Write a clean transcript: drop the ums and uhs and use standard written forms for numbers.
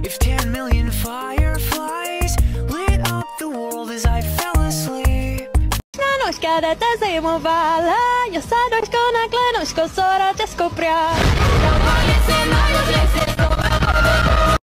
If 10 million fireflies lit up the world as I fell asleep. Nož kádete zimovala, jo sa dočko nakle, nožko sora, česko prá.